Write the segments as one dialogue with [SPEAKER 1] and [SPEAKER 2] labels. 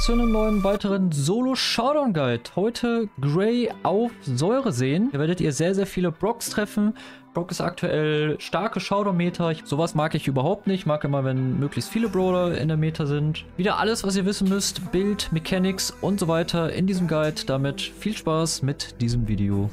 [SPEAKER 1] zu einem neuen weiteren Solo-Showdown-Guide. Heute Gray auf Säureseen. Hier werdet ihr sehr, sehr viele Brocks treffen. Brock ist aktuell starke Showdown-Meta. Sowas mag ich überhaupt nicht. Ich mag immer, wenn möglichst viele Brawler in der Meta sind. Wieder alles, was ihr wissen müsst. Bild, Mechanics und so weiter in diesem Guide. Damit viel Spaß mit diesem Video.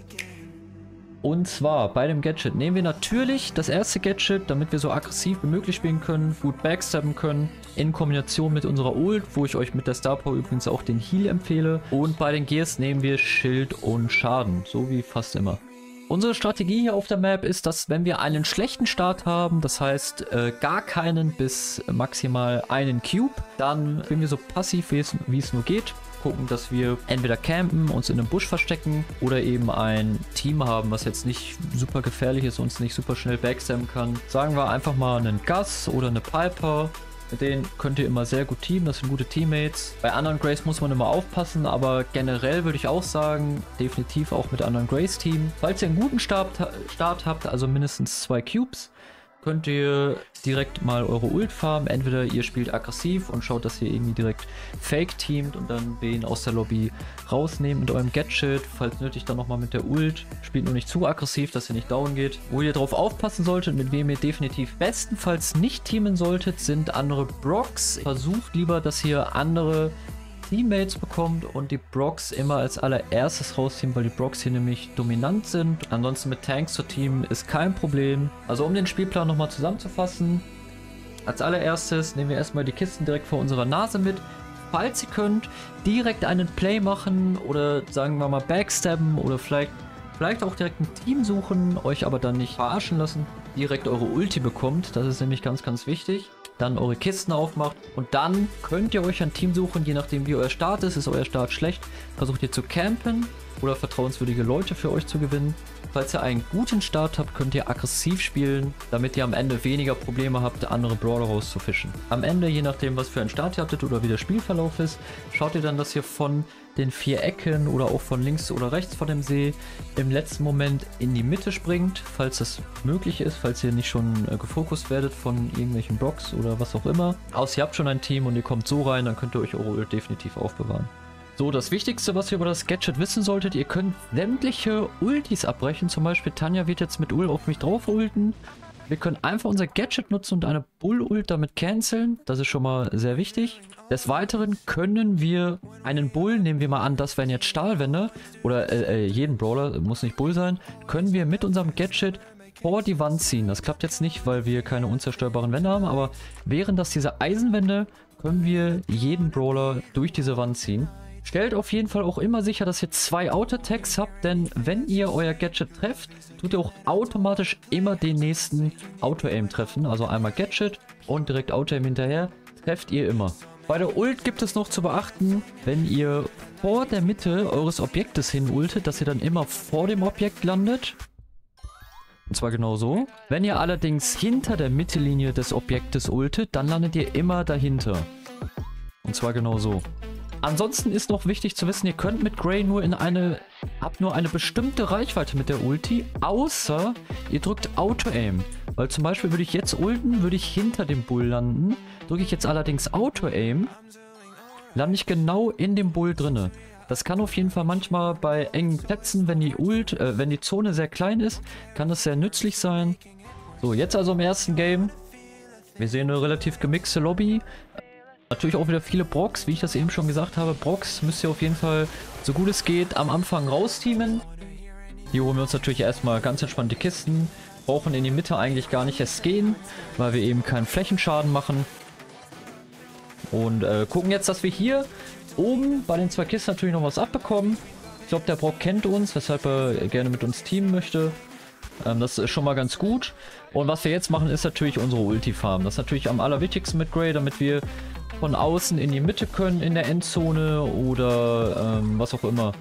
[SPEAKER 1] Und zwar bei dem Gadget nehmen wir natürlich das erste Gadget, damit wir so aggressiv wie möglich spielen können, gut backstabben können, in Kombination mit unserer Ult, wo ich euch mit der Star Power übrigens auch den Heal empfehle. Und bei den Gears nehmen wir Schild und Schaden, so wie fast immer. Unsere Strategie hier auf der Map ist, dass wenn wir einen schlechten Start haben, das heißt gar keinen bis maximal einen Cube, dann spielen wir so passiv wie es nur geht. Gucken, dass wir entweder campen, uns in einem Busch verstecken oder eben ein Team haben, was jetzt nicht super gefährlich ist, uns nicht super schnell backstabben kann. Sagen wir einfach mal einen Gus oder eine Piper. Mit denen könnt ihr immer sehr gut teamen, das sind gute Teammates. Bei anderen Grays muss man immer aufpassen, aber generell würde ich auch sagen, definitiv auch mit anderen Grays teamen. Falls ihr einen guten Start habt, also mindestens 2 Cubes, könnt ihr direkt mal eure Ult farmen. Entweder ihr spielt aggressiv und schaut, dass ihr irgendwie direkt fake teamt und dann wen aus der Lobby rausnehmen mit eurem Gadget. Falls nötig, dann nochmal mit der Ult. Spielt nur nicht zu aggressiv, dass ihr nicht down geht. Wo ihr drauf aufpassen solltet, mit wem ihr definitiv bestenfalls nicht teamen solltet, sind andere Brocks. Versucht lieber, dass ihr andere Teammates bekommt und die Brocks immer als allererstes rausziehen, weil die Brocks hier nämlich dominant sind. Ansonsten mit Tanks zu teamen ist kein Problem. Also um den Spielplan nochmal zusammenzufassen, als allererstes nehmen wir erstmal die Kisten direkt vor unserer Nase mit. Falls ihr könnt, direkt einen Play machen oder sagen wir mal backstabben oder vielleicht auch direkt ein Team suchen, euch aber dann nicht verarschen lassen. Direkt eure Ulti bekommt, das ist nämlich ganz, ganz wichtig. Dann eure Kisten aufmacht und dann könnt ihr euch ein Team suchen, je nachdem wie euer Start ist. Ist euer Start schlecht, versucht ihr zu campen oder vertrauenswürdige Leute für euch zu gewinnen. Falls ihr einen guten Start habt, könnt ihr aggressiv spielen, damit ihr am Ende weniger Probleme habt, andere Brawler rauszufischen. Am Ende, je nachdem was für einen Start ihr hattet oder wie der Spielverlauf ist, schaut ihr dann, dass ihr von den 4 Ecken oder auch von links oder rechts von dem See im letzten Moment in die Mitte springt, falls das möglich ist, falls ihr nicht schon gefokust werdet von irgendwelchen Blocks oder was auch immer. Außer ihr habt schon ein Team und ihr kommt so rein, dann könnt ihr euch eure Ult definitiv aufbewahren. So, das Wichtigste, was ihr über das Gadget wissen solltet, ihr könnt sämtliche Ultis abbrechen. Zum Beispiel Tanja wird jetzt mit Ult auf mich drauf ulten. Wir können einfach unser Gadget nutzen und eine Bull-Ult damit canceln. Das ist schon mal sehr wichtig. Des Weiteren können wir einen Bull, nehmen wir mal an, das wären jetzt Stahlwände, oder jeden Brawler, muss nicht Bull sein, können wir mit unserem Gadget vor die Wand ziehen. Das klappt jetzt nicht, weil wir keine unzerstörbaren Wände haben, aber wären das diese Eisenwände, können wir jeden Brawler durch diese Wand ziehen. Stellt auf jeden Fall auch immer sicher, dass ihr 2 Auto-Attacks habt, denn wenn ihr euer Gadget trefft, tut ihr auch automatisch immer den nächsten Auto-Aim treffen. Also einmal Gadget und direkt Auto-Aim hinterher, trefft ihr immer. Bei der Ult gibt es noch zu beachten, wenn ihr vor der Mitte eures Objektes hin ultet, dass ihr dann immer vor dem Objekt landet. Und zwar genau so. Wenn ihr allerdings hinter der Mittellinie des Objektes ultet, dann landet ihr immer dahinter. Und zwar genau so. Ansonsten ist noch wichtig zu wissen, ihr könnt mit Gray habt nur eine bestimmte Reichweite mit der Ulti, außer ihr drückt Auto-Aim. Weil zum Beispiel würde ich jetzt ulten, würde ich hinter dem Bull landen. Drücke ich jetzt allerdings Auto-Aim, lande ich genau in dem Bull drinne. Das kann auf jeden Fall manchmal bei engen Plätzen, wenn die Zone sehr klein ist, kann das sehr nützlich sein. So, jetzt also im ersten Game. Wir sehen eine relativ gemixte Lobby. Natürlich auch wieder viele Brocks, wie ich das eben schon gesagt habe. Brocks müsst ihr auf jeden Fall, so gut es geht, am Anfang rausteamen. Hier holen wir uns natürlich erstmal ganz entspannte Kisten. Brauchen in die Mitte eigentlich gar nicht erst gehen, weil wir eben keinen Flächenschaden machen. Und gucken jetzt, dass wir hier oben bei den 2 Kisten natürlich noch was abbekommen. Ich glaube, der Brock kennt uns, weshalb er gerne mit uns teamen möchte. Das ist schon mal ganz gut. Und was wir jetzt machen, ist natürlich unsere Ulti-Farm. Das ist natürlich am allerwichtigsten mit Gray, damit wir von außen in die Mitte können in der Endzone oder was auch immer.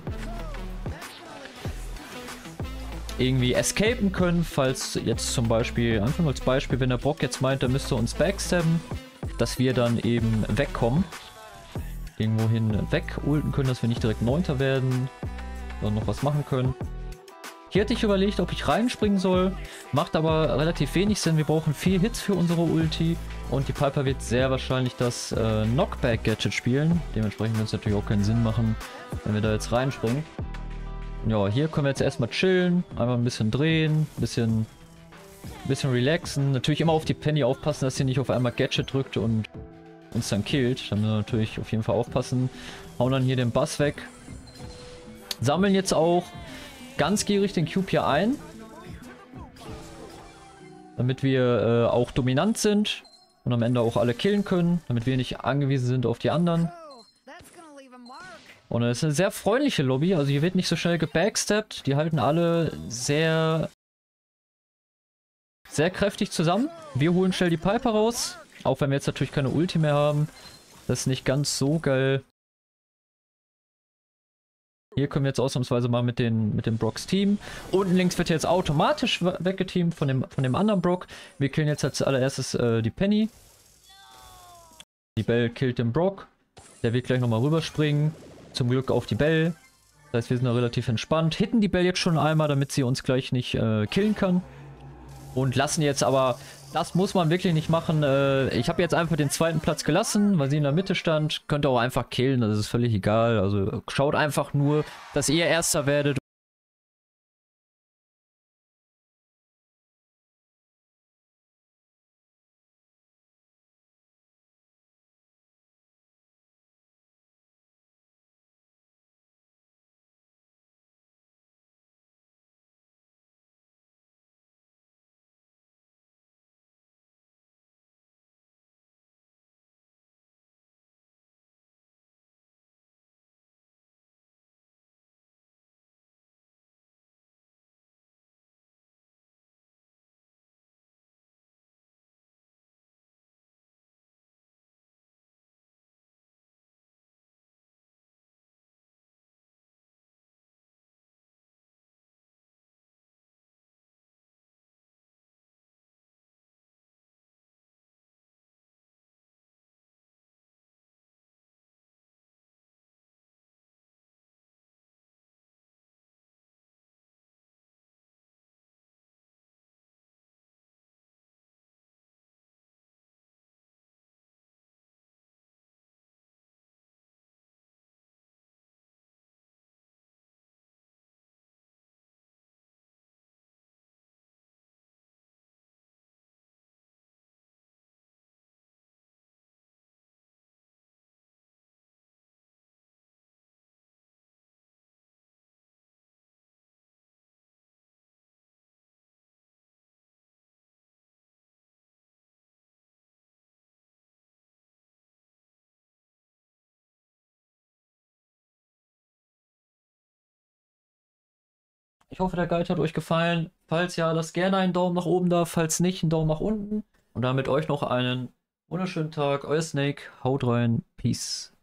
[SPEAKER 1] Irgendwie escapen können, falls jetzt zum Beispiel, einfach nur als Beispiel, wenn der Brock jetzt meint, er müsste uns backstabben, dass wir dann eben wegkommen. Irgendwohin weg ulten können, dass wir nicht direkt 9. werden, sondern noch was machen können. Hier hätte ich überlegt, ob ich reinspringen soll. Macht aber relativ wenig Sinn. Wir brauchen 4 Hits für unsere Ulti. Und die Piper wird sehr wahrscheinlich das Knockback-Gadget spielen. Dementsprechend wird es natürlich auch keinen Sinn machen, wenn wir da jetzt reinspringen. Ja, hier können wir jetzt erstmal chillen. Einfach ein bisschen drehen. Ein bisschen relaxen. Natürlich immer auf die Penny aufpassen, dass sie nicht auf einmal Gadget drückt und uns dann killt. Da müssen wir natürlich auf jeden Fall aufpassen. Hauen dann hier den Bass weg. Sammeln jetzt auch ganz gierig den Cube hier ein. Damit wir auch dominant sind. Und am Ende auch alle killen können. Damit wir nicht angewiesen sind auf die anderen. Und es ist eine sehr freundliche Lobby. Also hier wird nicht so schnell gebacksteppt. Die halten alle sehr kräftig zusammen. Wir holen schnell die Piper raus. Auch wenn wir jetzt natürlich keine Ulti mehr haben. Das ist nicht ganz so geil. Hier können wir jetzt ausnahmsweise mal mit dem Brocks Team. Unten links wird jetzt automatisch weggeteamt von dem anderen Brock. Wir killen jetzt als allererstes die Penny. Die Belle killt den Brock. Der wird gleich nochmal rüberspringen. Zum Glück auf die Belle. Das heißt, wir sind da relativ entspannt. Hitten die Belle jetzt schon einmal, damit sie uns gleich nicht killen kann. Und lassen jetzt aber, das muss man wirklich nicht machen. Ich habe jetzt einfach den zweiten Platz gelassen, weil sie in der Mitte stand. Könnt ihr auch einfach killen, das ist völlig egal. Also schaut einfach nur, dass ihr Erster werdet. Ich hoffe, der Guide hat euch gefallen. Falls ja, lasst gerne einen Daumen nach oben da. Falls nicht, einen Daumen nach unten. Und damit euch noch einen wunderschönen Tag. Euer Snake. Haut rein. Peace.